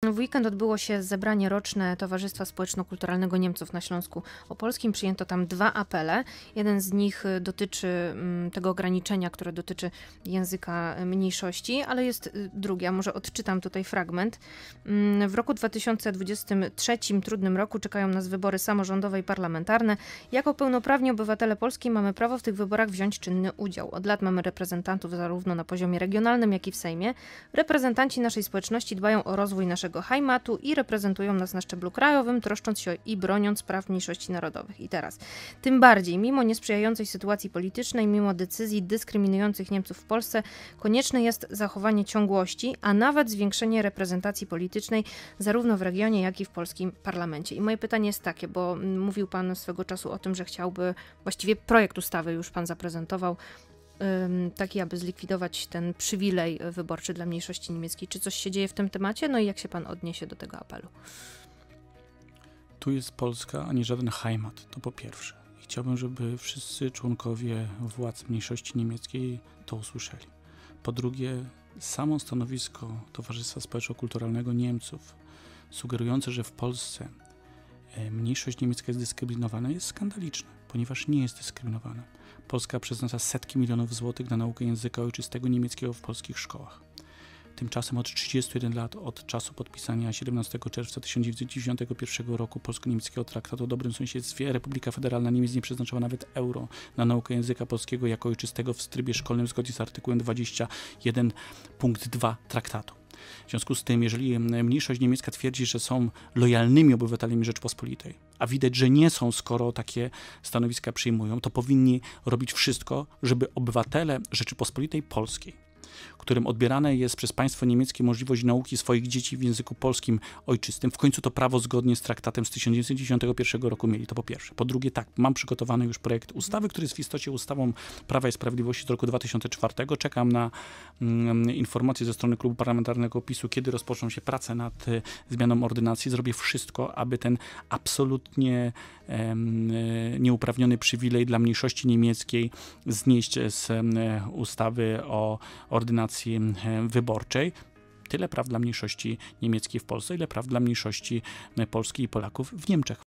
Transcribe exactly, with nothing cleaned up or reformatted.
W weekend odbyło się zebranie roczne Towarzystwa Społeczno-Kulturalnego Niemców na Śląsku Opolskim. Przyjęto tam dwa apele. Jeden z nich dotyczy mm, tego ograniczenia, które dotyczy języka mniejszości, ale jest drugi. Ja może odczytam tutaj fragment. Mm, w roku dwa tysiące dwudziestym trzecim, trudnym roku, czekają nas wybory samorządowe i parlamentarne. Jako pełnoprawni obywatele Polski mamy prawo w tych wyborach wziąć czynny udział. Od lat mamy reprezentantów zarówno na poziomie regionalnym, jak i w Sejmie. Reprezentanci naszej społeczności dbają o rozwój naszego Heimatu i reprezentują nas na szczeblu krajowym, troszcząc się i broniąc praw mniejszości narodowych. I teraz, tym bardziej, mimo niesprzyjającej sytuacji politycznej, mimo decyzji dyskryminujących Niemców w Polsce, konieczne jest zachowanie ciągłości, a nawet zwiększenie reprezentacji politycznej zarówno w regionie, jak i w polskim parlamencie. I moje pytanie jest takie, bo mówił pan swego czasu o tym, że chciałby, właściwie projekt ustawy już pan zaprezentował, taki, aby zlikwidować ten przywilej wyborczy dla mniejszości niemieckiej. Czy coś się dzieje w tym temacie? No i jak się pan odniesie do tego apelu? Tu jest Polska, a nie żaden Heimat, to po pierwsze. I chciałbym, żeby wszyscy członkowie władz mniejszości niemieckiej to usłyszeli. Po drugie, samo stanowisko Towarzystwa Społeczno-Kulturalnego Niemców, sugerujące, że w Polsce mniejszość niemiecka jest dyskryminowana, jest skandaliczne, ponieważ nie jest dyskryminowana. Polska przeznacza setki milionów złotych na naukę języka ojczystego niemieckiego w polskich szkołach. Tymczasem od trzydziestu jeden lat, od czasu podpisania siedemnastego czerwca tysiąc dziewięćset dziewięćdziesiątego pierwszego roku polsko-niemieckiego traktatu o dobrym sąsiedztwie, Republika Federalna Niemiec nie przeznaczała nawet euro na naukę języka polskiego jako ojczystego w trybie szkolnym zgodnie z artykułem dwudziestym pierwszym punkt dwa traktatu. W związku z tym, jeżeli mniejszość niemiecka twierdzi, że są lojalnymi obywatelami Rzeczpospolitej, a widać, że nie są, skoro takie stanowiska przyjmują, to powinni robić wszystko, żeby obywatele Rzeczypospolitej Polskiej, którym odbierane jest przez państwo niemieckie możliwość nauki swoich dzieci w języku polskim ojczystym, w końcu to prawo zgodnie z traktatem z tysiąc dziewięćset dziewięćdziesiątego pierwszego roku mieli, to po pierwsze. Po drugie, tak, mam przygotowany już projekt ustawy, który jest w istocie ustawą Prawa i Sprawiedliwości z roku dwa tysiące czwartego. Czekam na mm, informacje ze strony Klubu Parlamentarnego PiSu, kiedy rozpoczną się prace nad y, zmianą ordynacji. Zrobię wszystko, aby ten absolutnie y, nieuprawniony przywilej dla mniejszości niemieckiej znieść z y, ustawy o ordynacji wyborczej. Tyle praw dla mniejszości niemieckiej w Polsce, ile praw dla mniejszości Polski i Polaków w Niemczech.